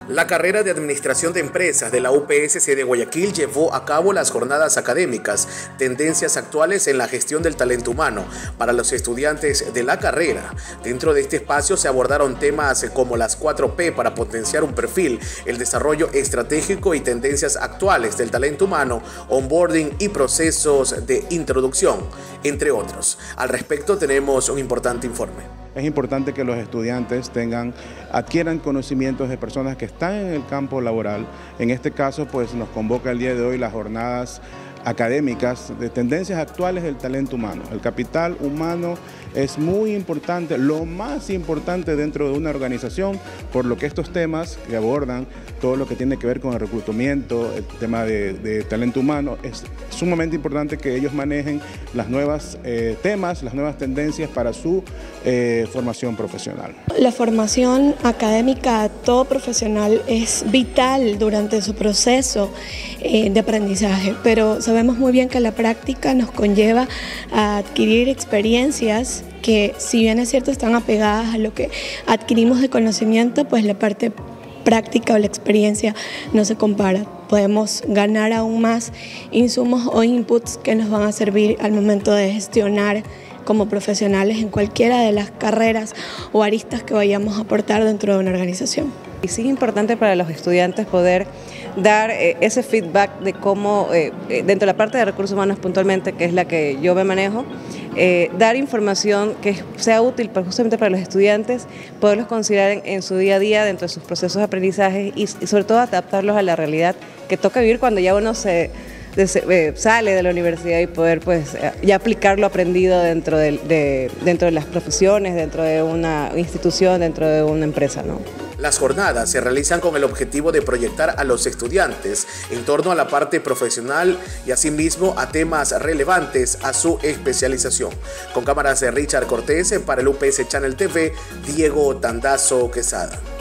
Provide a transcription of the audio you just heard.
La carrera de Administración de Empresas de la UPSC de Guayaquil llevó a cabo las jornadas académicas, tendencias actuales en la gestión del talento humano para los estudiantes de la carrera. Dentro de este espacio se abordaron temas como las 4P para potenciar un perfil, el desarrollo estratégico y tendencias actuales del talento humano, onboarding y procesos de introducción, entre otros. Al respecto tenemos un importante informe. Es importante que los estudiantes adquieran conocimientos de personas que están en el campo laboral. En este caso, pues nos convoca el día de hoy las jornadas académicas de tendencias actuales del talento humano. El capital humano es muy importante, lo más importante dentro de una organización, por lo que estos temas que abordan todo lo que tiene que ver con el reclutamiento, el tema de talento humano, es sumamente importante que ellos manejen las nuevas temas, las nuevas tendencias para su formación profesional. La formación académica a todo profesional es vital durante su proceso de aprendizaje, pero sabemos muy bien que la práctica nos conlleva a adquirir experiencias que, si bien es cierto, están apegadas a lo que adquirimos de conocimiento, pues la parte práctica o la experiencia no se compara. Podemos ganar aún más insumos o inputs que nos van a servir al momento de gestionar como profesionales en cualquiera de las carreras o aristas que vayamos a aportar dentro de una organización. Y sí es importante para los estudiantes poder dar ese feedback de cómo, dentro de la parte de recursos humanos puntualmente, que es la que yo me manejo, dar información que sea útil justamente para los estudiantes, poderlos considerar en su día a día dentro de sus procesos de aprendizaje y sobre todo adaptarlos a la realidad que toca vivir cuando ya uno sale de la universidad y poder pues ya aplicar lo aprendido dentro de las profesiones, dentro de una institución, dentro de una empresa, ¿no? Las jornadas se realizan con el objetivo de proyectar a los estudiantes en torno a la parte profesional y asimismo a temas relevantes a su especialización. Con cámaras de Richard Cortés para el UPS Channel TV, Diego Tandazo Quesada.